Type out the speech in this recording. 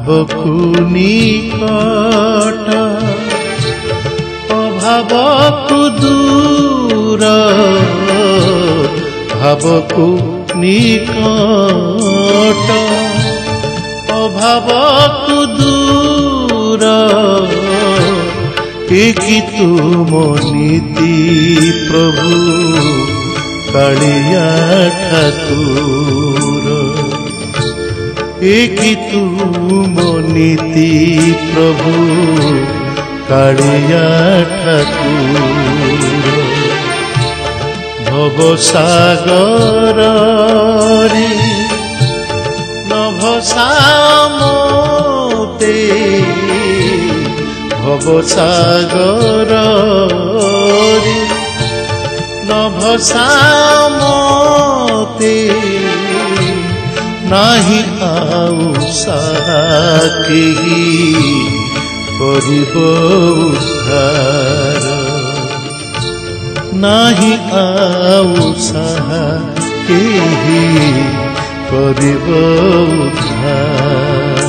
भावकु निकट अभावकु दूर भावकु निकट अभावकु दूर कि तुम नीति प्रभु कालिया ठाकुर कि तुम नीति प्रभु कालिया ठाकुर भवसागर रे नभसामते भवसागर रे नभसामते नाही आउ साथी करिब उद्धार नाही आउ साथी करिब उद्धार